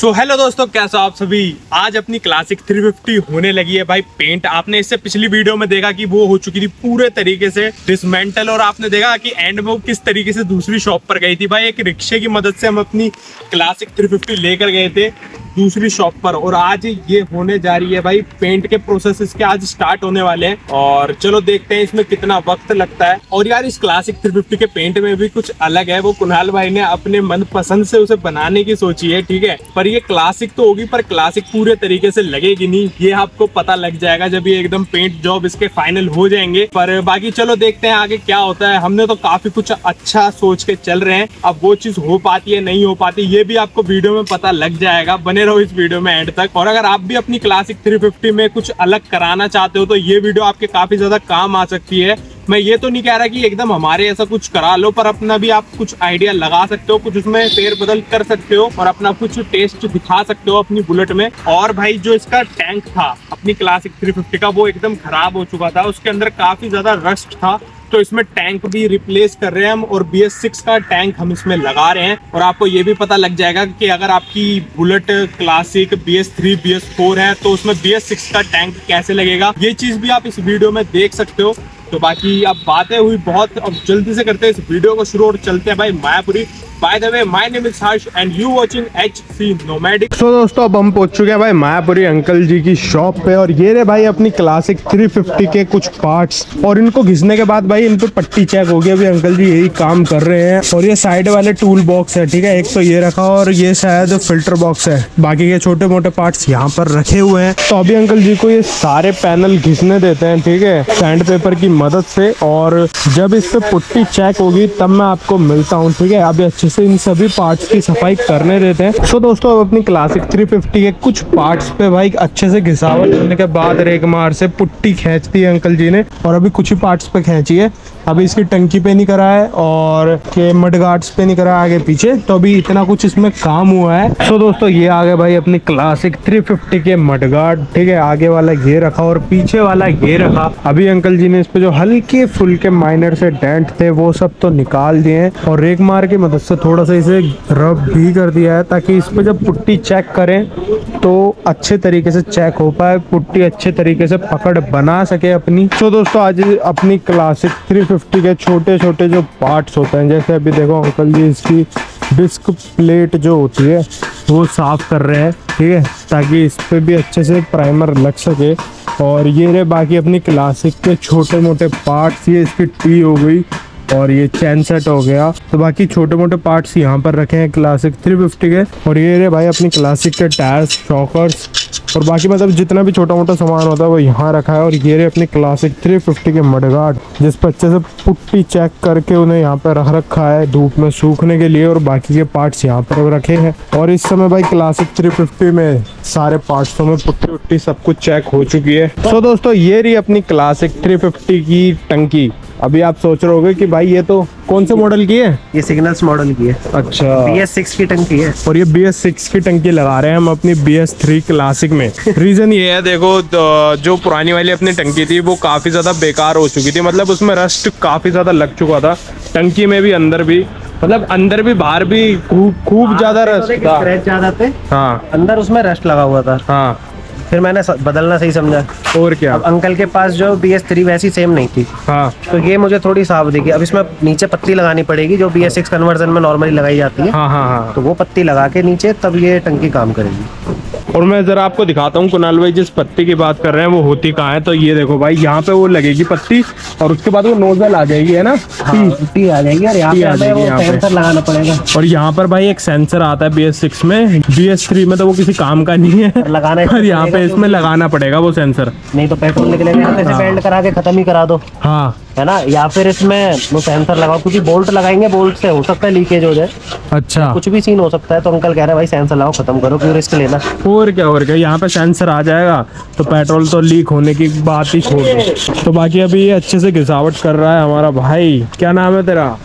So hello दोस्तों, कैसे आप सभी। आज अपनी क्लासिक 350 होने लगी है भाई पेंट। आपने इससे पिछली वीडियो में देखा कि वो हो चुकी थी पूरे तरीके से डिसमेंटल, और आपने देखा कि एंड में वो किस तरीके से दूसरी शॉप पर गई थी। भाई एक रिक्शे की मदद से हम अपनी क्लासिक 350 लेकर गए थे दूसरी शॉप पर, और आज ये होने जा रही है भाई पेंट के प्रोसेस इसके आज स्टार्ट होने वाले हैं। और चलो देखते हैं इसमें कितना वक्त लगता है। और यार इस क्लासिक 350 के पेंट में भी कुछ अलग है। वो कुणाल भाई ने अपने मन पसंद से उसे बनाने की सोची है, ठीक है। पर ये क्लासिक तो होगी, पर क्लासिक पूरे तरीके से लगेगी नहीं, ये आपको पता लग जाएगा जब ये एकदम पेंट जॉब इसके फाइनल हो जाएंगे। पर बाकी चलो देखते हैं आगे क्या होता है। हमने तो काफी कुछ अच्छा सोच के चल रहे हैं, अब वो चीज हो पाती है नहीं हो पाती ये भी आपको वीडियो में पता लग जाएगा। बने रहो इस वीडियो में एंड तक। और अगर आप भी अपनी क्लासिक 350 में कुछ अलग कराना चाहते हो तो ये वीडियो आपके काफी ज्यादा काम आ सकती है। मैं ये तो नहीं कह रहा कि एकदम हमारे ऐसा कुछ करा लो, पर अपना भी आप कुछ आइडिया लगा सकते हो, कुछ उसमें फेर बदल कर सकते हो और अपना कुछ टेस्ट दिखा सकते हो अपनी बुलेट में। और भाई जो इसका टैंक था अपनी क्लासिक 350 का, वो एकदम खराब हो चुका था, उसके अंदर काफी ज्यादा रस्ट था, तो इसमें टैंक भी रिप्लेस कर रहे हैं हम, और BS6 का टैंक हम इसमें लगा रहे हैं। और आपको ये भी पता लग जाएगा कि अगर आपकी बुलेट क्लासिक BS3 BS4 है तो उसमें BS6 का टैंक कैसे लगेगा, ये चीज भी आप इस वीडियो में देख सकते हो। तो बाकी अब बातें हुई बहुत, अब जल्दी से करते हैं इस वीडियो को शुरू और चलते हैं भाई Mayapuri. By the way, my name is Harsh and you watching HC Nomadic। तो दोस्तों अब हम पहुंच चुके हैं भाई मायापुरी अंकल जी की शॉप पे, और ये रे भाई अपनी क्लासिक 350 के कुछ पार्ट्स, और इनको घिसने के बाद भाई इन पे पट्टी चेक होगी। अभी अंकल जी यही काम कर रहे हैं। और ये साइड वाले टूल बॉक्स है, ठीक है, एक तो ये रखा और ये शायद फिल्टर बॉक्स है, बाकी के छोटे मोटे पार्ट्स यहाँ पर रखे हुए हैं। तो अभी अंकल जी को ये सारे पैनल घिसने देते हैं, ठीक है, सैंड पेपर की मदद से। और जब इस पे पुट्टी चेक होगी तब मैं आपको मिलता हूँ, ठीक है। अभी अच्छे से इन सभी पार्ट्स की सफाई करने देते हैं। तो दोस्तों अब अपनी क्लासिक 350 के कुछ पार्ट्स पे भाई अच्छे से घिसावट करने के बाद रेगमार से पुट्टी खींच दी है अंकल जी ने, और अभी कुछ ही पार्ट्स पे खींची है। अभी इसकी टंकी पे नहीं करा है और के मड गार्ड्स पे नहीं करा आगे पीछे, तो अभी इतना कुछ इसमें काम हुआ है। तो दोस्तों ये आ गए भाई अपनी क्लासिक 350 के मड गार्ड, ठीक है। आगे वाला ये रखा और पीछे वाला ये रखा। अभी अंकल जी ने इस पे जो हल्के फुल्के माइनर से डेंट थे वो सब तो निकाल दिए हैं, और रेगमार की मदद से थोड़ा सा इसे रब भी कर दिया है, ताकि इस पे जब पुट्टी चेक करें तो अच्छे तरीके से चेक हो पाए, पुट्टी अच्छे तरीके से पकड़ बना सके अपनी। तो दोस्तों आज अपनी क्लासिक 350 के छोटे छोटे जो पार्ट्स होते हैं, जैसे अभी देखो अंकल जी इसकी डिस्क प्लेट जो होती है वो साफ कर रहे हैं, ठीक है, ताकि इस पे भी अच्छे से प्राइमर लग सके। और ये रहे बाकी अपनी क्लासिक के छोटे मोटे पार्ट्स, ये इसकी टी हो गई और ये चैन सेट हो गया। तो बाकी छोटे मोटे पार्ट्स यहाँ पर रखे हैं क्लासिक 350 के। और ये रे भाई अपनी क्लासिक के टायर्स, शॉकर्स, और बाकी मतलब जितना भी छोटा मोटा सामान होता है वो यहाँ रखा है। और ये रे अपनी क्लासिक 350 के मडगार्ड, जिस पर अच्छे से पुट्टी चेक करके उन्हें यहाँ पर रख रखा है धूप में सूखने के लिए, और बाकी के पार्ट्स यहाँ पर रखे हैं। और इस समय भाई क्लासिक 350 में सारे पार्ट्सों में पुट्टी उट्टी सब कुछ चेक हो चुकी है। तो दोस्तों ये रही अपनी क्लासिक 350 की टंकी। अभी आप सोच रहे होगे कि भाई ये तो कौन से मॉडल की है? ये सिग्नल्स मॉडल की है। अच्छा, BS6 की टंकी है। और ये BS6 की टंकी लगा रहे हैं हम अपनी BS3 क्लासिक में। रीजन ये है, देखो जो पुरानी वाली अपनी टंकी थी वो काफी ज्यादा बेकार हो चुकी थी, मतलब उसमें रस्ट काफी ज्यादा लग चुका था, टंकी में भी अंदर भी, मतलब अंदर भी बाहर भी खूब ज्यादा रस्ट था, स्क्रैच ज्यादा थे। हाँ, अंदर उसमें रस्ट लगा हुआ था। हाँ, फिर मैंने बदलना सही समझा। और क्या, अब अंकल के पास जो BS3 वैसी सेम नहीं थी, हाँ, तो ये मुझे थोड़ी साफ दिखी। अब इसमें नीचे पत्ती लगानी पड़ेगी जो BS6 कन्वर्जन में नॉर्मली लगाई जाती है। हाँ, हाँ, हाँ। तो वो पत्ती लगा के नीचे तब ये टंकी काम करेगी। और मैं जरा आपको दिखाता हूँ कुणाल भाई जिस पत्ती की बात कर रहे हैं वो होती कहाँ है। तो ये देखो भाई यहाँ पे वो लगेगी पत्ती, और उसके बाद वो नोजल आ जाएगी, है ना, टी आ जाएगी, और यहाँ पे सेंसर लगाना पड़ेगा। और यहाँ पर भाई एक सेंसर आता है BS6 में, BS3 में तो वो किसी काम का नहीं है लगाना, और यहाँ पे इसमें लगाना पड़ेगा वो सेंसर। नहीं तो पेट्रोल निकलेगा, यहाँ पे वेल्ड करा के खत्म ही करा दो, हाँ, है ना। या फिर इसमें वो सेंसर लगाओ, क्योंकि बोल्ट लगाएंगे, बोल्ट से हो सकता है लीकेज हो जाए, अच्छा, कुछ भी सीन हो सकता है। तो अंकल कह रहे हैं भाई सेंसर लगाओ, खत्म करो, क्यों रिस्क लेना। और क्या यहाँ पे सेंसर आ जाएगा तो पेट्रोल तो लीक होने की बात ही छोड़ दो। तो बाकी अभी ये अच्छे से घिसावट कर रहा है हमारा भाई, क्या नाम है तेरा?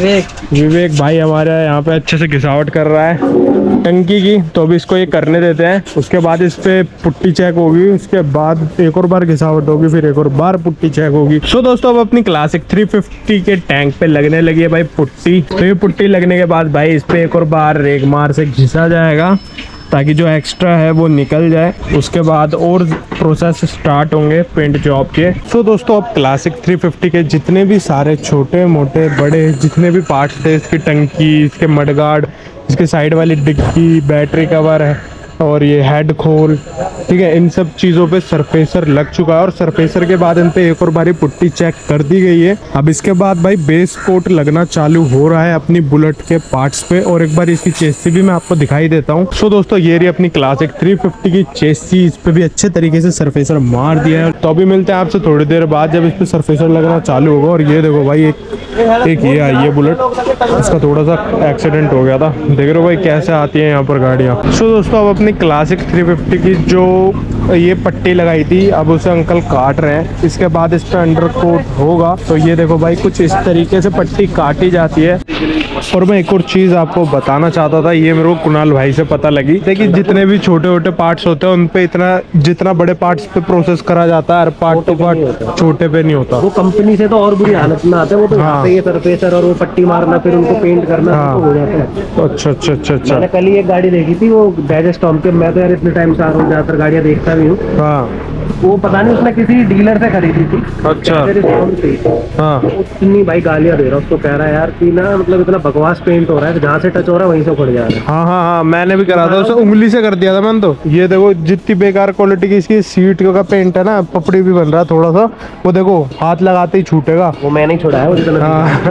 विवेक भाई हमारे यहाँ पे अच्छे से घिसावट कर रहा है टंकी की। तो अभी इसको ये करने देते हैं, उसके बाद इस पे पुट्टी चेक होगी, उसके बाद एक और बार घिसावट होगी, फिर एक और बार पुट्टी चेक होगी। सो दोस्तों अब अपनी क्लासिक 350 के टैंक पे लगने लगी है भाई पुट्टी। तो ये पुट्टी लगने के बाद भाई इस पे एक और बार रेगमार से घिसा जाएगा, ताकि जो एक्स्ट्रा है वो निकल जाए। उसके बाद और प्रोसेस स्टार्ट होंगे पेंट जॉब के। सो दोस्तों अब क्लासिक 350 के जितने भी सारे छोटे मोटे बड़े जितने भी पार्ट्स थे, इसकी टंकी, इसके मडगार्ड, इसके साइड वाली डिग्गी, बैटरी कवर है और ये हेड खोल, ठीक है, इन सब चीज़ों पे सरफेसर लग चुका है और सरफेसर के बाद इन पे एक और बारी पुट्टी चेक कर दी गई है। अब इसके बाद भाई बेस कोट लगना चालू हो रहा है अपनी बुलेट के पार्ट्स पे और एक बार इसकी चेसी भी मैं आपको दिखाई देता हूँ। सो दोस्तों ये रही अपनी क्लासिक 350 की चेसी, इस पे भी अच्छे तरीके से सरफेसर मार दिया है। तो अभी मिलते हैं आपसे थोड़ी देर बाद जब इस पे सरफेसर लगना चालू होगा। और ये देखो भाई एक ये आई है बुलेट, इसका थोड़ा सा एक्सीडेंट हो गया था, देख रहे हो भाई कैसे आती है यहाँ पर गाड़ियाँ। सो दोस्तों अब अपनी क्लासिक 350 की जो ये पट्टी लगाई थी अब उसे अंकल काट रहे हैं। इसके बाद इस पर अंडर कोट होगा। तो ये देखो भाई कुछ इस तरीके से पट्टी काटी जाती है। और मैं एक और चीज़ आपको बताना चाहता था, ये मेरे को कुणाल भाई से पता लगी कि जितने भी छोटे छोटे पार्ट्स होते हैं उन पे इतना जितना बड़े पार्ट्स पे प्रोसेस करा जाता है पार्ट टू पार्ट छोटे पे नहीं होता। वो कंपनी से तो और बुरी हालत में आते हैं, वो तो ये सरफेसर और वो पट्टी मारना फिर उनको पेंट करना तो हो जाता है। अच्छा अच्छा अच्छा अच्छा। मैंने कल ही एक गाड़ी देखी थी वो डाइजेस्टॉम के, मैं तो यार इतने टाइम से आ रहा हूँ ज्यादातर गाड़ियाँ देखता भी हूँ। हाँ वो पता नहीं उसने किसी डीलर से खरीदी थी। अच्छा हाँ। उतनी भाई गालियां दे रहा, उसको कह रहा है यार कि ना मतलब इतना बकवास पेंट हो रहा है, जहाँ से टच हो रहा है वहीं से उखड़ जा रहा है। हाँ हाँ हाँ मैंने भी करा था, उसे उंगली से कर दिया था मैंने तो। ये देखो जितनी बेकार क्वालिटी की इसकी सीट का पेंट है ना, पपड़ी भी बन रहा है थोड़ा सा, वो देखो हाथ लगाते ही छूटेगा। वो मैंने ही छोड़ा है वो जितना।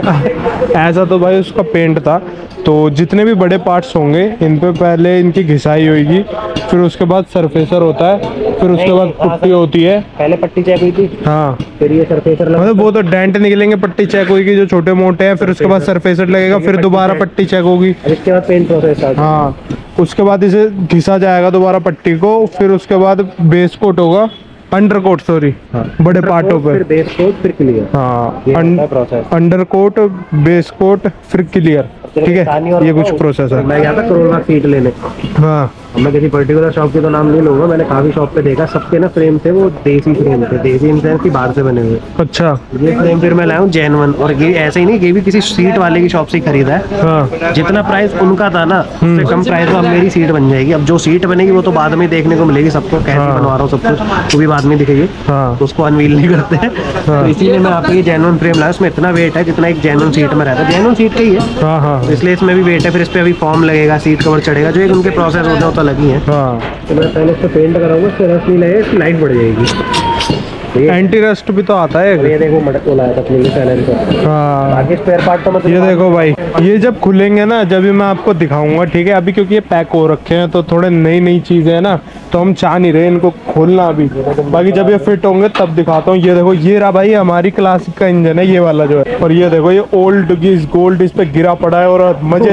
हाँ ऐसा तो भाई उसका पेंट था। तो जितने भी बड़े पार्ट्स होंगे इन पे पहले इनकी घिसाई होगी, फिर उसके बाद सरफेसर होता है, फिर उसके बाद पुट्टी होती है। पहले पट्टी चेक हुई थी, हाँ फिर ये सरफेसर मतलब वो तो डेंट निकलेंगे, पट्टी चेक होगी जो छोटे मोटे हैं, फिर उसके बाद सरफेसर लगेगा, फिर दोबारा पट्टी चेक होगी, इसके बाद पेंट प्रोसेस। हाँ उसके बाद इसे घिसा जाएगा दोबारा पट्टी को, फिर उसके बाद बेस कोट होगा, अंडर कोट सॉरी, बड़े पार्टों पे, फिर बेस कोट फिर क्लियर। हाँ process undercoat base coat फिर क्लियर, ठीक है ये कुछ प्रोसेस है। मैं गया था करोल बाग सीट लेने। हाँ मैं किसी पर्टिकुलर शॉप की तो नाम नहीं लूंगा, मैंने काफी शॉप पे देखा, सबके ना फ्रेम थे वो देसी फ्रेम थे, देसी इन सेंस की बाहर से बने हुए। अच्छा ये फ्रेम फिर मैं लाया हूँ जेन्युइन, और ये ऐसे ही नहीं, ये भी किसी सीट वाले की शॉप से ही खरीदा है। हाँ जितना प्राइस उनका था ना उससे कम प्राइस में अब मेरी सीट बन जाएगी। अब जो सीट बनेगी वो तो बाद में देखने को मिलेगी सबको, कैसे बनवा रहा हूँ सब कुछ वो भी बाद में दिखेगी। हाँ तो उसको अनवील नहीं करते हैं, तो इसीलिए मैं आपको ये जेन्युइन फ्रेम लाया। उसमें इतना वेट है जितना एक जेन्युइन सीट में रहता है, जेन्युइन सीट का ही है। हाँ हाँ तो इसलिए इसमें भी वेट है। फिर इस पे अभी फॉर्म लगेगा, सीट कवर चढ़ेगा, जो एक उनके प्रोसेस होते हैं वो तो लगी है। हाँ तो मैं पहले इसको पेंट कराऊंगा, इससे रस नहीं लगेगा, इसकी लाइट बढ़ जाएगी। एंटी रस्ट भी तो आता है। ये देखो मटक को लाया था क्लीन साइलेंसर। हाँ बाकी स्पेयर पार्ट तो मतलब ये देखो भाई, ये जब खुलेंगे ना जब भी मैं आपको दिखाऊंगा, ठीक है। अभी क्योंकि ये पैक हो रखे हैं तो थोड़े नई नई चीजें है ना, तो हम चाह नहीं रहे इनको खोलना अभी, बाकी जब ये फिट होंगे तब दिखाता हूँ। ये देखो ये रहा भाई हमारी क्लासिक का इंजन है ये वाला जो है, और ये देखो ये ओल्ड गोल्ड इस पे गिरा पड़ा है और मजे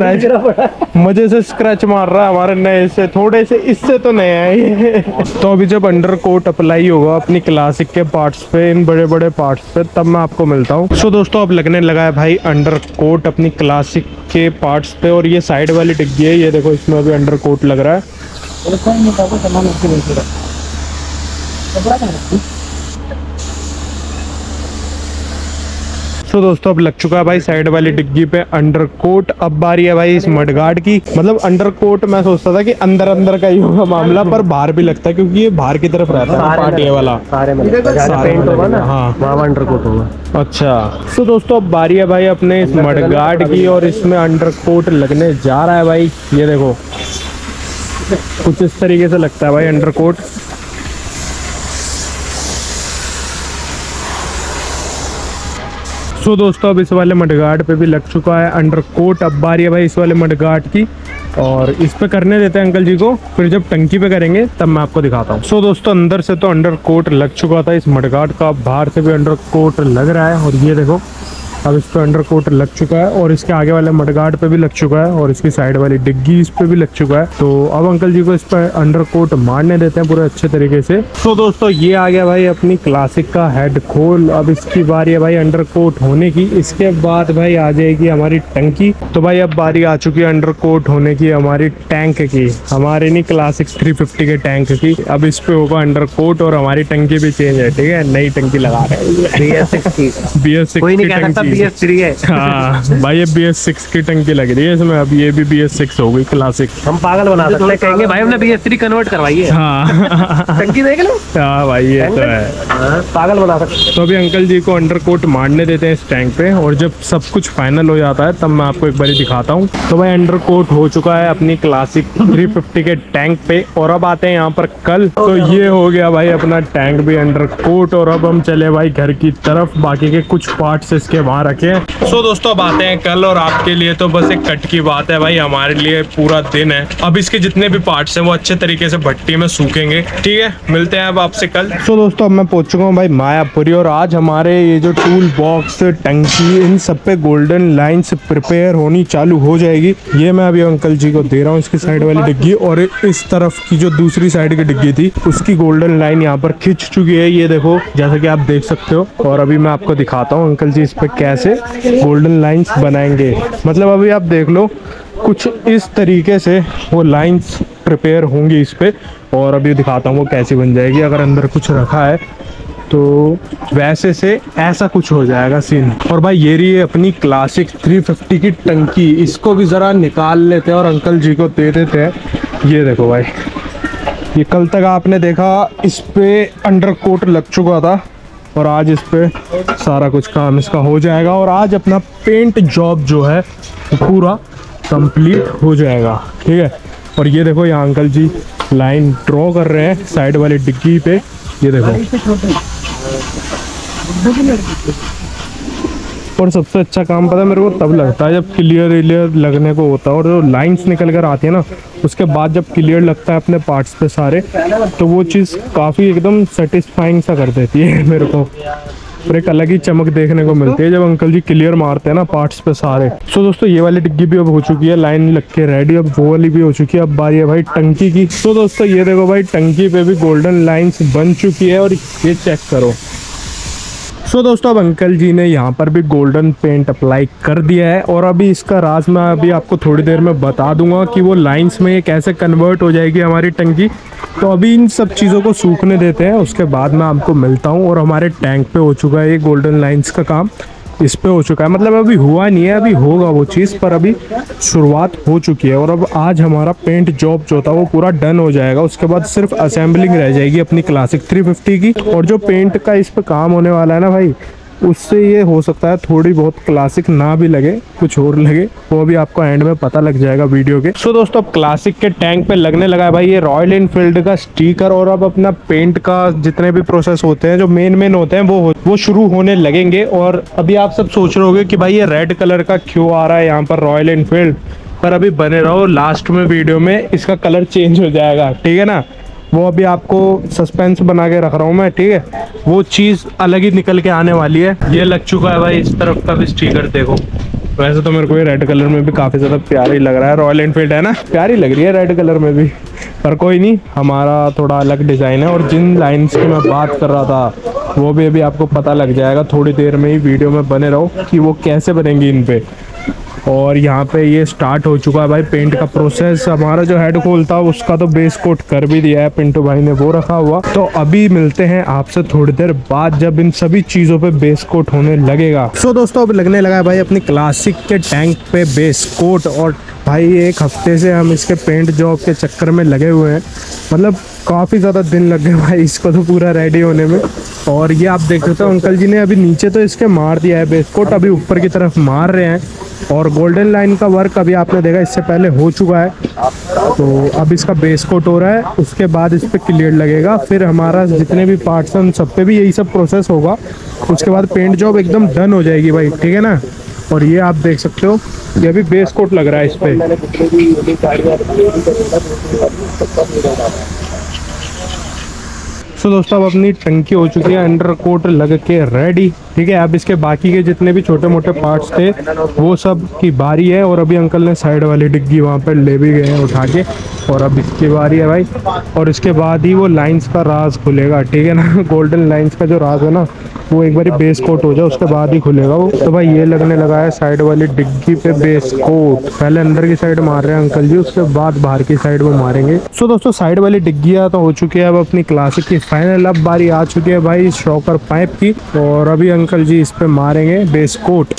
से स्क्रैच मार रहा है हमारे नए से, थोड़े से इससे तो नया है ये। तो अभी जब अंडर कोट अप्लाई होगा अपनी क्लासिक के पार्ट्स पे, इन बड़े बड़े पार्ट्स पे, तब मैं आपको मिलता हूँ। सो दोस्तों अब लगने लगा है भाई अंडर कोट अपनी क्लासिक के पार्ट्स पे, और ये साइड वाली डिग्गी है, ये देखो इसमें अभी अंडर कोट लग रहा है। तो दोस्तों अब लग चुका है भाई साइड वाली डिग्गी पे अंडर कोट। अब बारी है भाई इस मडगार्ड की। मतलब अंडर कोट मैं सोचता था कि अंदर अंदर का ही होगा मामला, पर बाहर भी लगता है क्योंकि ये बाहर की तरफ रहता है पार्टी वाला, सारे में पेंट होगा ना, हाँ वहाँ अंडर कोट होगा। अच्छा तो दोस्तों अब बारी है भाई अपने इस मडगार्ड की, और इसमें अंडर कोट लगने जा रहा है भाई। ये देखो कुछ इस तरीके से लगता है भाई अंडर कोट। सो दोस्तों अब इस वाले मडगार्ड पे भी लग चुका है अंडर कोट। अब बारी है भाई इस वाले मडगार्ड की, और इस पे करने देते हैं अंकल जी को, फिर जब टंकी पे करेंगे तब मैं आपको दिखाता हूँ। सो दोस्तों अंदर से तो अंडर कोट लग चुका था इस मडगार्ड का, बाहर से भी अंडर कोट लग रहा है, और ये देखो अब इस पे अंडर कोट लग चुका है, और इसके आगे वाले मडगार्ड पे भी लग चुका है, और इसकी साइड वाली डिग्गी इस पे भी लग चुका है। तो अब अंकल जी को इस पे अंडर कोट मारने देते हैं पूरे अच्छे तरीके से। तो दोस्तों ये आ गया भाई अपनी क्लासिक का हेड खोल। अब इसकी बारी है भाई अंडर कोट होने की, इसके बाद भाई आ जाएगी हमारी टंकी। तो भाई अब बारी आ चुकी है अंडर कोट होने की हमारी टैंक की, हमारे नहीं क्लासिक 350 के टैंक की। अब इस पे होगा अंडर कोट, और हमारी टंकी भी चेंज है, ठीक है, नई टंकी लगा रहे हैं BS6 की टंकी। BS3 है। हाँ भाई ये BS6 की टंकी लग रही है इसमें, अब ये भी BS6 हो गई क्लासिक। हम पागल बना सकते हैं, कहेंगे भाई हमने BS3 कन्वर्ट करवाई है। हाँ टंकी देख लो। हाँ भाई ये तो है। पागल बना सकते। तो अभी अंकल जी को अंडर कोट मारने देते हैं इस टैंक पे, और जब सब कुछ फाइनल हो जाता है तब मैं आपको एक बार दिखाता हूँ। तो भाई अंडर कोट हो चुका है अपनी क्लासिक 350 के टैंक पे, और अब आते हैं यहाँ पर कल। तो ये हो गया भाई अपना टैंक भी अंडर कोट, और अब हम चले भाई घर की तरफ, बाकी के कुछ पार्ट्स इसके वहाँ रखे हैं। सो दोस्तों अब आते हैं कल, और आपके लिए तो बस एक कट की बात है भाई, हमारे लिए पूरा दिन है। अब इसके जितने भी पार्ट्स हैं वो अच्छे तरीके से भट्टी में सूखेंगे। ठीक है, मिलते हैं अब आपसे कल। सो दोस्तों अब मैं पहुंच चुका हूँ भाई मायापुरी, और आज हमारे ये जो टूल बॉक्स, टंकी, इन सब पे गोल्डन लाइंस प्रिपेयर होनी चालू हो जाएगी। ये मैं अभी अंकल जी को दे रहा हूँ इसकी साइड वाली डिग्गी, और इस तरफ की जो दूसरी साइड की डिग्गी थी उसकी गोल्डन लाइन यहाँ पर खिंच चुकी है, ये देखो जैसा कि आप देख सकते हो। और अभी मैं आपको दिखाता हूँ अंकल जी इस पे कैसे गोल्डन लाइंस बनाएंगे। मतलब अभी आप देख लो कुछ इस तरीके से वो लाइंस प्रिपेयर होंगी इस पे, और अभी दिखाता हूँ वो कैसी बन जाएगी। अगर अंदर कुछ रखा है तो वैसे से ऐसा कुछ हो जाएगा सीन। और भाई ये रही है अपनी क्लासिक 350 की टंकी, इसको भी ज़रा निकाल लेते हैं और अंकल जी को दे देते हैं। ये देखो भाई, ये कल तक आपने देखा इस पे अंडर कोट लग चुका था, और आज इस पे सारा कुछ काम इसका हो जाएगा, और आज अपना पेंट जॉब जो है पूरा कंप्लीट हो जाएगा। ठीक है, और ये देखो यहाँ अंकल जी लाइन ड्रॉ कर रहे हैं साइड वाली डिग्गी पे, ये देखो। और सबसे अच्छा काम पता है मेरे को तब लगता है जब क्लियर लगने को होता है, और जो लाइंस निकल कर आती है ना उसके बाद जब क्लियर लगता है अपने पार्ट्स पे सारे, तो वो चीज़ काफ़ी एकदम सेटिस्फाइंग सा कर देती है मेरे को, और एक अलग ही चमक देखने को मिलती है जब अंकल जी क्लियर मारते हैं ना पार्ट्स पे सारे। सो दोस्तों ये वाली डिग्गी भी अब हो चुकी है, लाइन लग के रेडी, अब वो वाली भी हो चुकी है। अब बारी है भाई टंकी की। तो दोस्तों ये देखो भाई टंकी पे भी गोल्डन लाइंस बन चुकी है, और ये चेक करो। सो दोस्तों अब अंकल जी ने यहाँ पर भी गोल्डन पेंट अप्लाई कर दिया है, और अभी इसका राज मैं अभी आपको थोड़ी देर में बता दूंगा कि वो लाइंस में ये कैसे कन्वर्ट हो जाएगी हमारी टंकी। तो अभी इन सब चीज़ों को सूखने देते हैं, उसके बाद मैं आपको मिलता हूँ। और हमारे टैंक पे हो चुका है ये गोल्डन लाइंस का काम, इस पे हो चुका है, मतलब अभी हुआ नहीं है, अभी होगा वो चीज़, पर अभी शुरुआत हो चुकी है। और अब आज हमारा पेंट जॉब जो था वो पूरा डन हो जाएगा, उसके बाद सिर्फ असेंबलिंग रह जाएगी अपनी क्लासिक 350 की। और जो पेंट का इस पे काम होने वाला है ना भाई, उससे ये हो सकता है थोड़ी बहुत क्लासिक ना भी लगे, कुछ और लगे, वो भी आपको एंड में पता लग जाएगा वीडियो के। सो दोस्तों अब क्लासिक के टैंक पे लगने लगा है भाई ये रॉयल एनफील्ड का स्टिकर, और अब अपना पेंट का जितने भी प्रोसेस होते हैं जो मेन होते हैं वो शुरू होने लगेंगे। और अभी आप सब सोच रहे होंगे कि भाई ये रेड कलर का क्यों आ रहा है यहाँ पर रॉयल एनफील्ड, पर अभी बने रहो, लास्ट में वीडियो में इसका कलर चेंज हो जाएगा। ठीक है ना, वो अभी आपको सस्पेंस बना के रख रहा हूँ मैं। ठीक है, वो चीज़ अलग ही निकल के आने वाली है। ये लग चुका है भाई इस तरफ का भी स्टिकर, देखो। वैसे तो मेरे को ये रेड कलर में भी काफ़ी ज़्यादा प्यारा ही लग रहा है, रॉयल एनफील्ड है ना, प्यारी लग रही है रेड कलर में भी, पर कोई नहीं, हमारा थोड़ा अलग डिज़ाइन है। और जिन लाइन्स की मैं बात कर रहा था वो भी अभी आपको पता लग जाएगा, थोड़ी देर में ही वीडियो में बने रहो कि वो कैसे बनेंगी इन पे। और यहाँ पे ये स्टार्ट हो चुका है भाई पेंट का प्रोसेस। हमारा जो हेड खोल था उसका तो बेस कोट कर भी दिया है पिंटू भाई ने, वो रखा हुआ। तो अभी मिलते हैं आपसे थोड़ी देर बाद जब इन सभी चीज़ों पे बेस कोट होने लगेगा। सो दोस्तों अब लगने लगा है भाई अपनी क्लासिक के टैंक पे बेस कोट, और भाई एक हफ्ते से हम इसके पेंट जॉब के चक्कर में लगे हुए हैं, मतलब काफ़ी ज़्यादा दिन लग गए भाई इसको तो पूरा रेडी होने में। और ये आप देख सकते हो अंकल जी ने अभी नीचे तो इसके मार दिया है बेस कोट, अभी ऊपर की तरफ मार रहे हैं। और गोल्डन लाइन का वर्क अभी आपने देखा इससे पहले हो चुका है, तो अब इसका बेस कोट हो रहा है, उसके बाद इस पर क्लियर लगेगा। फिर हमारा जितने भी पार्ट्स हैं उन सब पे भी यही सब प्रोसेस होगा, उसके बाद पेंट जॉब एकदम डन हो जाएगी भाई। ठीक है ना, और ये आप देख सकते हो ये अभी बेस कोट लग रहा है इस पे। तो दोस्तों अब अपनी टंकी हो चुकी है अंडर कोट लग के रेडी। ठीक है, अब इसके बाकी के जितने भी छोटे मोटे पार्ट्स थे वो सब की बारी है, और अभी अंकल ने साइड वाली डिग्गी वहाँ पर ले भी गए हैं उठा के, और अब इसकी बारी है भाई। और इसके बाद ही वो लाइंस का राज खुलेगा। ठीक है ना, गोल्डन लाइंस का जो राज है ना वो एक बार बेस कोट हो जाए उसके बाद ही खुलेगा वो। तो भाई ये लगने लगा है साइड वाली डिग्गी पे बेस कोट। पहले अंदर की साइड मार रहे हैं अंकल जी, उसके बाद बाहर की साइड में मारेंगे। सो दोस्तों साइड वाली डिग्गियाँ तो हो चुकी है अब अपनी क्लासिक की फाइनल। अब बारी आ चुकी है भाई शॉकर पाइप की, और अभी अंकल जी इस पे मारेंगे बेस कोट।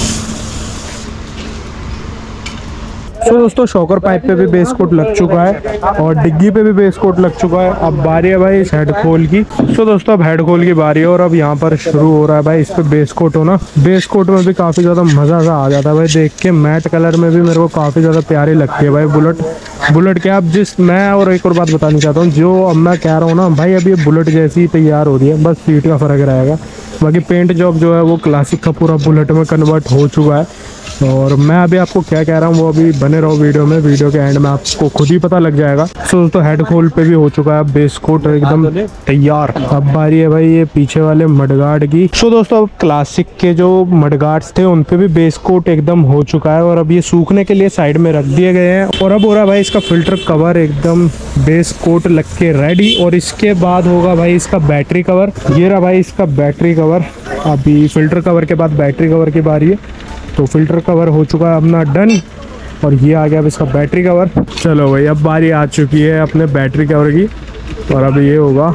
तो दोस्तों शॉकर पाइप पे भी बेस कोट लग चुका है और डिग्गी पे भी बेस कोट लग चुका है। अब बारी है भाई इस हेड खोल की। तो दोस्तों अब हेड खोल की बारी है और अब यहाँ पर शुरू हो रहा है भाई इस पे बेस कोट होना। बेस कोट में भी काफ़ी ज़्यादा मज़ा सा आ जाता है भाई देख के। मैट कलर में भी मेरे को काफ़ी ज़्यादा प्यारी लगती है भाई बुलेट के। अब मैं और एक और बात बताना चाहता हूँ, जो अब मैं कह रहा हूँ ना भाई, अब ये बुलेट जैसी तैयार हो रही है, बस सीट का फ़र्क रहेगा। बाकी पेंट जॉब जो है वो क्लासिक का पूरा बुलेट में कन्वर्ट हो चुका है। और मैं अभी आपको क्या कह रहा हूँ वो अभी बने रहो वीडियो में, वीडियो के एंड में आपको खुद ही पता लग जाएगा। सो दोस्तों हेड खोल पे भी हो चुका है बेस कोट एकदम तैयार। अब बारी है भाई ये पीछे वाले मडगार्ड की। सो दोस्तों अब क्लासिक के जो मडगार्ड्स थे उन पे भी बेस कोट एकदम हो चुका है और अब ये सूखने के लिए साइड में रख दिए गए हैं। और अब हो रहा है भाई इसका फिल्टर कवर एकदम बेस कोट लग के रेडी। और इसके बाद होगा भाई इसका बैटरी कवर। ये रहा भाई इसका बैटरी कवर। अभी फिल्टर कवर के बाद बैटरी कवर की बारी है। तो फिल्टर कवर हो चुका है अपना डन और ये आ गया अब इसका बैटरी कवर। चलो भाई अब बारी आ चुकी है अपने बैटरी कवर की और अब ये होगा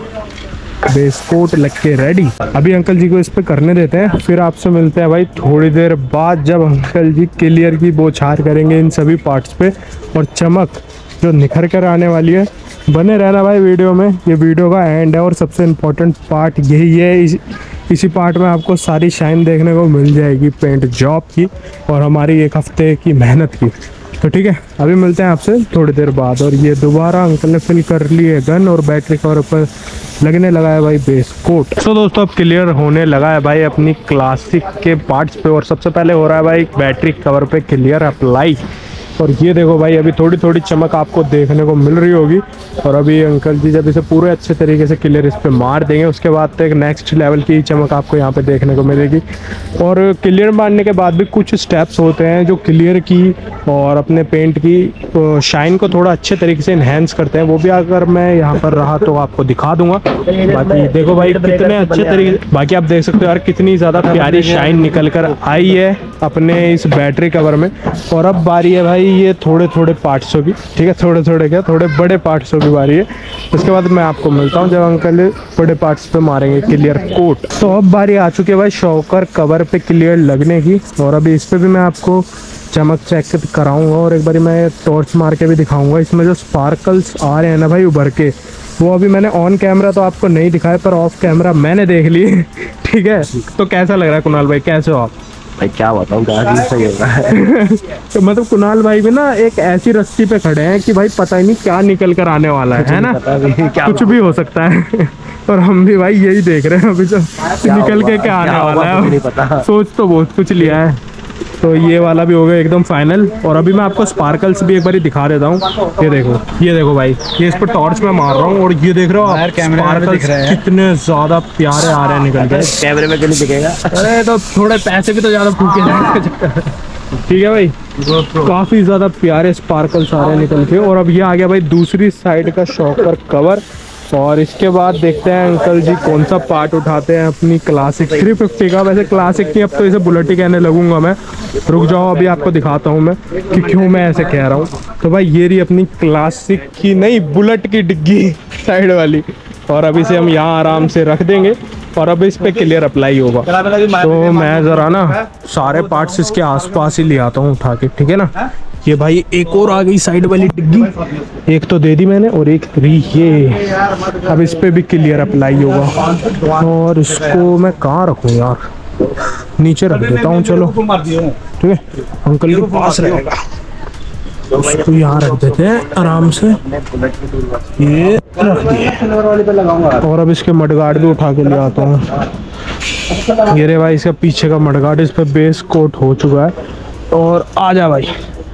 बेस कोट लग के रेडी। अभी अंकल जी को इस पे करने देते हैं, फिर आपसे मिलते हैं भाई थोड़ी देर बाद जब अंकल जी क्लियर की बौछार करेंगे इन सभी पार्ट्स पे और चमक जो निखर कर आने वाली है। बने रहना भाई वीडियो में, ये वीडियो का एंड है और सबसे इम्पोर्टेंट पार्ट यही है। इसी पार्ट में आपको सारी शाइन देखने को मिल जाएगी पेंट जॉब की और हमारी एक हफ्ते की मेहनत की। तो ठीक है अभी मिलते हैं आपसे थोड़ी देर बाद। और ये दोबारा अंकल ने फिल कर लिए गन और बैटरी कवर पर लगने लगा है भाई बेस कोट। तो दोस्तों अब क्लियर होने लगा है भाई अपनी क्लासिक के पार्ट्स पे और सबसे पहले हो रहा है भाई बैटरी कवर पे क्लियर अप्लाई। और ये देखो भाई अभी थोड़ी थोड़ी चमक आपको देखने को मिल रही होगी। और अभी अंकल जी जब इसे पूरे अच्छे तरीके से क्लियर इस पे मार देंगे उसके बाद तो एक नेक्स्ट लेवल की चमक आपको यहाँ पे देखने को मिलेगी। और क्लियर मारने के बाद भी कुछ स्टेप्स होते हैं जो क्लियर की और अपने पेंट की शाइन को थोड़ा अच्छे तरीके से इन्हेंस करते हैं। वो भी अगर मैं यहाँ पर रहा तो आपको दिखा दूंगा। बाकी देखो भाई कितने अच्छे तरीके, बाकी आप देख सकते हो यार कितनी ज़्यादा प्यारी शाइन निकल कर आई है अपने इस बैटरी कवर में। और अब बारी है भाई ये थोड़े थोड़े पार्ट्सों की, ठीक है थोड़े बड़े पार्ट्सों की बारी है। उसके बाद मैं आपको मिलता हूँ जब अंकल बड़े पार्ट्स पे मारेंगे क्लियर कोट। तो अब बारी आ चुकी है भाई शॉकर कवर पे क्लियर लगने की और अभी इस पे भी मैं आपको चमक चेक कराऊंगा और एक बारी मैं टॉर्च मार के भी दिखाऊंगा। इसमें जो स्पार्कल्स आ रहे हैं ना भाई उभर के, वो अभी मैंने ऑन कैमरा तो आपको नहीं दिखाया पर ऑफ कैमरा मैंने देख लिए। ठीक है तो कैसा लग रहा है कुणाल भाई, कैसे हो आप? भाई क्या बताऊँ सही होगा है। तो मतलब कुणाल भाई भी ना एक ऐसी रस्सी पे खड़े हैं कि भाई पता ही नहीं क्या निकल कर आने वाला है ना, कुछ भी हो सकता है। और हम भी भाई यही देख रहे हैं अभी तो निकल के क्या आने वाला है। सोच तो बहुत कुछ लिया है। तो ये वाला भी हो गया एकदम फाइनल। और अभी मैं आपको स्पार्कल्स भी एक बार दिखा देता हूँ। ये देखो भाई, ये इस पर टॉर्च में मार रहा हूँ और ये देख रहे हो आप स्पार्कल्स कितने ज्यादा प्यारे आ रहे हैं निकल के। कैमरे में क्यों नहीं दिखेगा? अरे तो थोड़े पैसे भी तो ज्यादा फूके हैं। ठीक है भाई, काफी ज्यादा प्यारे स्पार्कल्स आ रहे हैं निकल के। और अब ये आ गया भाई दूसरी साइड का शॉकर कवर। और इसके बाद देखते हैं अंकल जी कौन सा पार्ट उठाते हैं अपनी क्लासिक 350 का। वैसे क्लासिक की अब तो इसे बुलेट ही कहने लगूंगा मैं। रुक जाओ अभी आपको दिखाता हूँ मैं कि क्यों मैं ऐसे कह रहा हूँ। तो भाई ये रही अपनी क्लासिक की नहीं बुलेट की डिग्गी साइड वाली। और अब इसे हम यहाँ आराम से रख देंगे और अब इस पे क्लियर अप्लाई होगा। तो मैं ज़रा ना सारे पार्ट्स इसके आसपास ही ले आता हूँ उठा के, ठीक है ना। ये भाई एक और आ गई साइड वाली डिग्गी, एक तो दे दी मैंने और एक ये। अब इस पे भी क्लियर अप्लाई होगा। और इसको मैं कहाँ रखूँ यार, नीचे रख देता हूँ चलो, ठीक है अंकल के पास रहेगा। उसको यहाँ रख देते हैं आराम से, ये रख दिए। और अब इसके मडगार्ड भी उठा के ले आता हूँ। ये रे भाई इसका पीछे का मडगार्ड, इस पे बेस कोट हो चुका है। और आ जा भाई,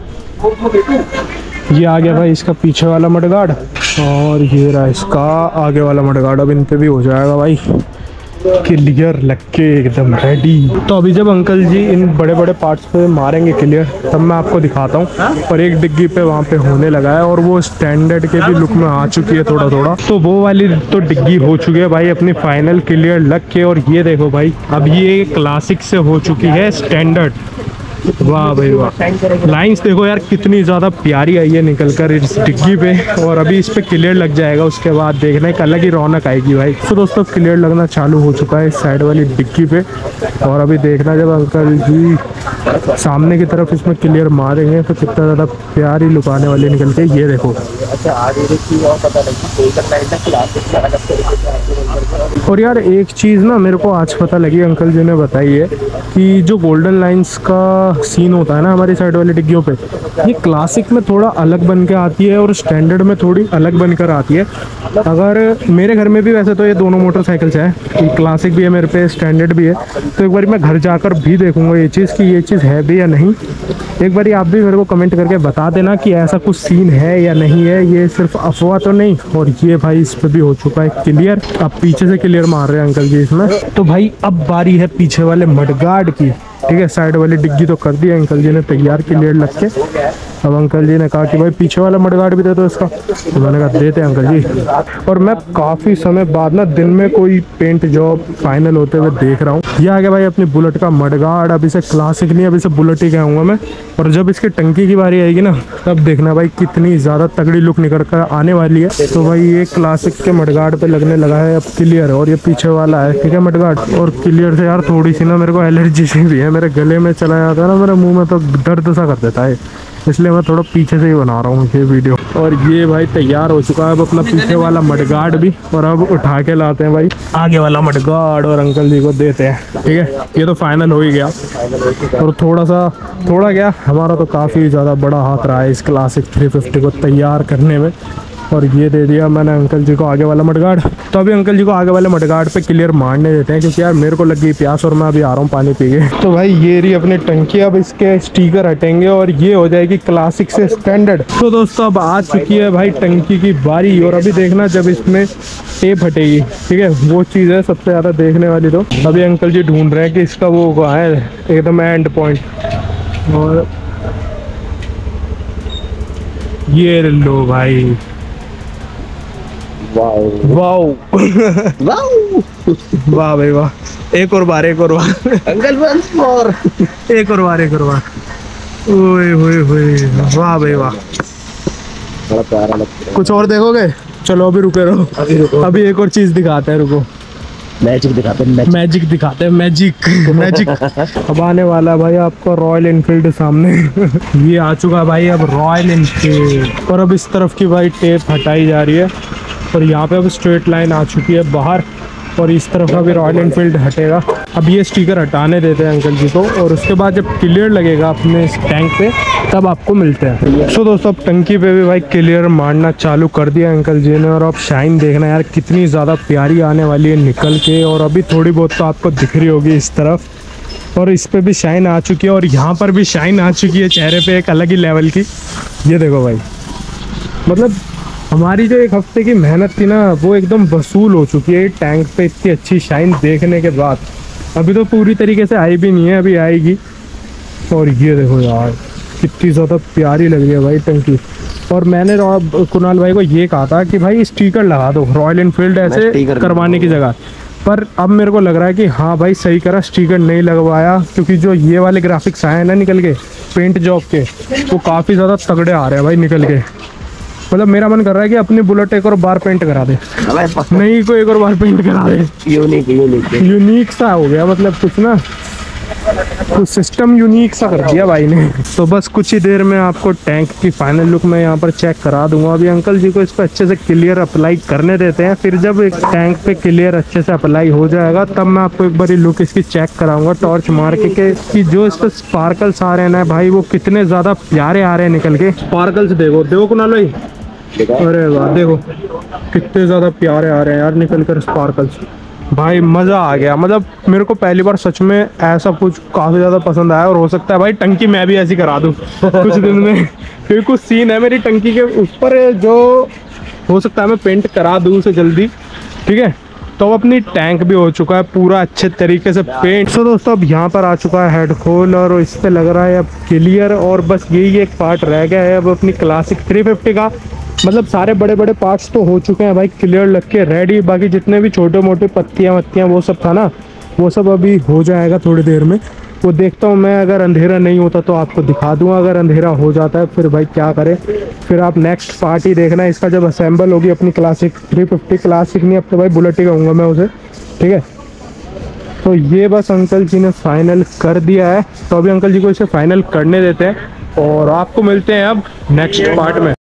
ये आ गया भाई इसका पीछे वाला मडगार्ड और ये रहा इसका आगे वाला मडगार्ड। अब इन पे भी हो जाएगा भाई क्लियर लग के एकदम रेडी। तो अभी जब अंकल जी इन बड़े बड़े पार्ट्स पे मारेंगे क्लियर, तब मैं आपको दिखाता हूँ। और एक डिग्गी पे वहाँ पे होने लगा है और वो स्टैंडर्ड के भी लुक में आ चुकी है थोड़ा थोड़ा। तो वो वाली तो डिग्गी हो चुकी है भाई अपनी फाइनल क्लियर लग के। और ये देखो भाई, अब ये क्लासिक से हो चुकी है स्टैंडर्ड। वाह भाई वाह, लाइंस देखो यार कितनी ज़्यादा प्यारी आई है निकल कर इस डिग्गी पे। और अभी इस पे क्लियर लग जाएगा, उसके बाद देखना एक अलग ही रौनक आएगी भाई। तो दोस्तों क्लियर लगना चालू हो चुका है इस साइड वाली डिग्गी पे। और अभी देखना जब अंकल जी सामने की तरफ इसमें क्लियर मारेंगे तो कितना ज़्यादा प्यारी लुक आने वाली निकल के। ये देखो और यार एक चीज़ ना मेरे को आज पता लगी, अंकल जी ने बताई है कि जो गोल्डन लाइंस का सीन होता है ना हमारी साइड वाली डिग्गियों पे, ये क्लासिक में थोड़ा अलग बन के आती है और स्टैंडर्ड में थोड़ी अलग बनकर आती है। अगर मेरे घर में भी वैसे तो ये दोनों मोटरसाइकिल्स हैं, क्लासिक भी है मेरे पे, स्टैंडर्ड भी है। तो एक बार मैं घर जाकर भी देखूंगा ये चीज़ कि ये चीज़ है भी या नहीं। एक बार आप भी मेरे को कमेंट करके बता देना कि ऐसा कुछ सीन है या नहीं है, ये सिर्फ अफवाह तो नहीं। और ये भाई इस पे भी हो चुका है क्लियर। अब पीछे से क्लियर मार रहे हैं अंकल जी इसमें। तो भाई अब बारी है पीछे वाले मडगार्ड की। ठीक है, साइड वाली डिग्गी तो कर दी अंकल जी ने तैयार क्लियर लग के। अब अंकल जी ने कहा कि भाई पीछे वाला मडगार्ड भी दे दो इसका। तो मैंने कहा देते हैं अंकल जी। और मैं काफ़ी समय बाद ना दिन में कोई पेंट जॉब फाइनल होते हुए देख रहा हूँ। ये आ गया भाई अपनी बुलेट का मडगार्ड। अब इसे क्लासिक नहीं, अब इसे बुलेट ही कहूँगा मैं। और जब इसकी टंकी की बारी आएगी ना, तब देखना भाई कितनी ज़्यादा तगड़ी लुक निकल कर आने वाली है। तो भाई ये क्लासिक के मडगार्ड पे लगने लगा है अब क्लियर। और ये पीछे वाला है, ठीक है, मडगार्ड। और क्लियर से यार थोड़ी सी ना मेरे को एलर्जी सी भी है, मेरे गले में चला जाता है ना, मेरे मुंह में तो दर्द सा कर देता है, इसलिए मैं थोड़ा पीछे से ही बना रहा हूँ ये वीडियो। और ये भाई तैयार हो चुका है अब अपना पीछे वाला मडगार्ड भी। और अब उठा के लाते हैं भाई आगे वाला मडगार्ड और अंकल जी को देते हैं। ठीक है, ये तो फाइनल हो ही गया। और थोड़ा क्या, हमारा तो काफ़ी ज़्यादा बड़ा हाथ रहा है इस क्लासिक 350 को तैयार करने में। और ये दे दिया मैंने अंकल जी को आगे वाला मडगार्ड। तो अभी अंकल जी को आगे वाले मडगार्ड पे क्लियर मारने देते हैं, क्योंकि यार मेरे को लग गई प्यास और मैं अभी आ रहा हूँ पानी पी के। तो भाई ये रही अपनी टंकी, अब इसके स्टिकर हटेंगे और ये हो जाएगी क्लासिक से स्टैंडर्ड। तो दोस्तों अब आ चुकी है भाई टंकी की बारी। और अभी देखना जब इसमें टेप हटेगी, ठीक है, वो चीज़ है सबसे ज़्यादा देखने वाली। तो अभी अंकल जी ढूंढ रहे हैं कि इसका वो कहाँ है एकदम एंड पॉइंट। और ये लो भाई, वाह वाह भाई वाह, एक और बार अंकल और एक और बार ओए होए होए, वाह भाई वाह, बड़ा प्यारा लगता है। कुछ और देखोगे? चलो अभी रुके रहो, अभी एक और चीज दिखाते हैं, रुको। मैजिक दिखाते हैं मैजिक। अब आने वाला भाई आपको रॉयल एनफील्ड सामने। ये आ चुका भाई अब रॉयल एनफील्ड। और अब इस तरफ की भाई टेप हटाई जा रही है और यहाँ पे अब स्ट्रेट लाइन आ चुकी है बाहर। और इस तरफ का भी रॉयल एनफील्ड हटेगा। अब ये स्टिकर हटाने देते हैं अंकल जी को, और उसके बाद जब क्लियर लगेगा अपने इस टैंक पे तब आपको मिलते हैं। सो दोस्तों अब टंकी पे भी भाई क्लियर मारना चालू कर दिया अंकल जी ने। और अब शाइन देखना यार कितनी ज़्यादा प्यारी आने वाली है निकल के। और अभी थोड़ी बहुत तो आपको दिख रही होगी इस तरफ, और इस पर भी शाइन आ चुकी है और यहाँ पर भी शाइन आ चुकी है चेहरे पे एक अलग ही लेवल की। ये देखो भाई, मतलब हमारी जो एक हफ्ते की मेहनत थी ना वो एकदम वसूल हो चुकी है टैंक पे इतनी अच्छी शाइन देखने के बाद। अभी तो पूरी तरीके से आई भी नहीं है, अभी आएगी। और ये देखो यार कितनी ज़्यादा प्यारी लग रही है भाई टंकी। और मैंने कुणाल भाई को ये कहा था कि भाई स्टिकर लगा दो रॉयल एनफील्ड ऐसे करवाने की जगह, पर अब मेरे को लग रहा है कि हाँ भाई सही करा, स्टिकर नहीं लगवाया। क्योंकि जो ये वाले ग्राफिक्स आए हैं ना निकल के पेंट जॉब के, वो काफ़ी ज़्यादा तगड़े आ रहे हैं भाई निकल के। मतलब मेरा मन कर रहा है कि अपनी बुलेट एक और बार पेंट करा दे, नहीं को एक और बार पेंट करा दे। यूनिक सा हो गया, मतलब कुछ ना कुछ सिस्टम यूनिक सा कर दिया भाई ने। तो बस कुछ ही देर में आपको टैंक की फाइनल लुक मैं यहाँ पर चेक करा दूंगा। अभी अंकल जी को इस पर अच्छे से क्लियर अप्लाई करने देते हैं, फिर जब एक टैंक पे क्लियर अच्छे से अप्लाई हो जाएगा तब मैं आपको एक बार लुक इसकी चेक कराऊंगा टॉर्च मार के कि जो इस पर स्पार्कल्स आ रहे हैं ना भाई वो कितने ज़्यादा प्यारे आ रहे हैं निकल के। स्पार्कल्स देखो कुणाल भाई, अरे वाह देखो कितने ज़्यादा प्यारे आ रहे हैं यार निकल कर स्पार्कल्स। भाई मज़ा आ गया, मतलब मेरे को पहली बार सच में ऐसा कुछ काफ़ी ज़्यादा पसंद आया। और हो सकता है भाई टंकी मैं भी ऐसी करा दूँ कुछ दिन में, क्योंकि कुछ सीन है मेरी टंकी के ऊपर जो हो सकता है मैं पेंट करा दूँ उसे जल्दी, ठीक है। तो अपनी टैंक भी हो चुका है पूरा अच्छे तरीके से पेंट। तो दोस्तों अब यहाँ पर आ चुका है हेड खोल और इस पे लग रहा है अब क्लियर, और बस यही एक पार्ट रह गया है अब अपनी क्लासिक 350 का। मतलब सारे बड़े बड़े पार्ट्स तो हो चुके हैं भाई, क्लियर लग के रेडी। बाकी जितने भी छोटे मोटे पत्तियाँ वत्तियाँ वो सब था ना, वो सब अभी हो जाएगा थोड़ी देर में। वो देखता हूँ मैं, अगर अंधेरा नहीं होता तो आपको दिखा दूंगा, अगर अंधेरा हो जाता है फिर भाई क्या करें, फिर आप नेक्स्ट पार्ट ही देखना इसका जब असेंबल होगी अपनी क्लासिक 350। क्लासिक नहीं, अब तो भाई बुलेट ही कहूँगा मैं उसे, ठीक है। तो ये बस अंकल जी ने फाइनल कर दिया है, तो अभी अंकल जी को इसे फाइनल करने देते हैं और आपको मिलते हैं अब नेक्स्ट पार्ट में।